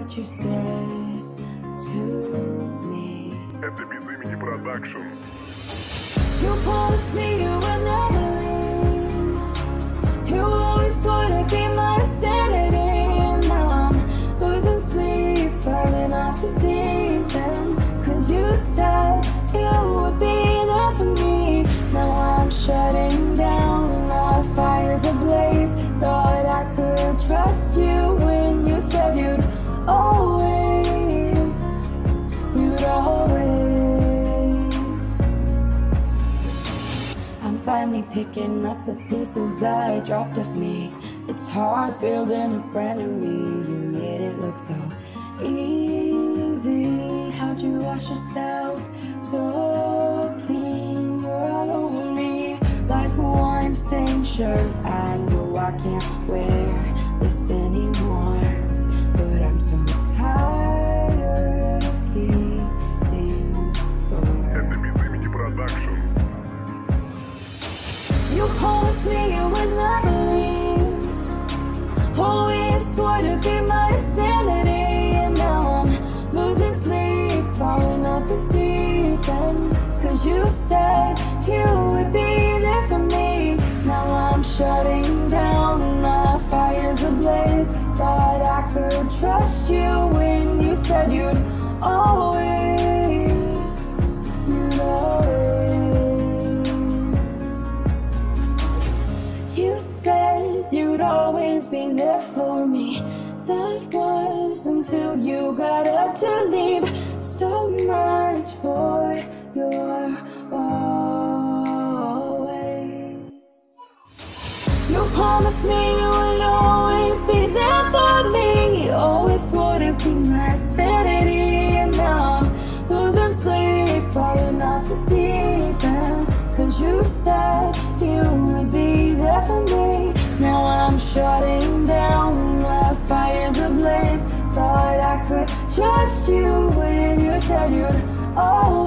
what you said to me. Это без имени продакшн. You promised me you would never leave. You always swore to be my sanity. And now I'm losing sleep, falling off the deep end. Cause you said you would be there for me. Now I'm shutting down, our fire's ablaze. Thought I could trust you when you said you'd always, you'd always. I'm finally picking up the pieces I dropped of me. It's hard building a brand new me. You made it look so easy. How'd you wash yourself so clean? You're all over me like a wine-stained shirt. I know I can't wear this anymore, but I'm so tired of keeping score. Это без имени продакшн. You promised me you would never leave. Always swore to be my sanity. And now I'm losing sleep, falling off the deep end. Cause you said you would be there for me. Now I'm shutting down, my fire's ablaze. Thought I could trust you when you said you'd always, you'd always. You said you'd always be there for me. That was until you got up to leave. So much for your always. You promised me you would always be there for me. You always swore to be my sanity. And now I'm losing sleep, falling off the deep end. Cause you said you would be there for me. Now I'm shutting down, my fire's ablaze. Thought I could trust you when you said you'd always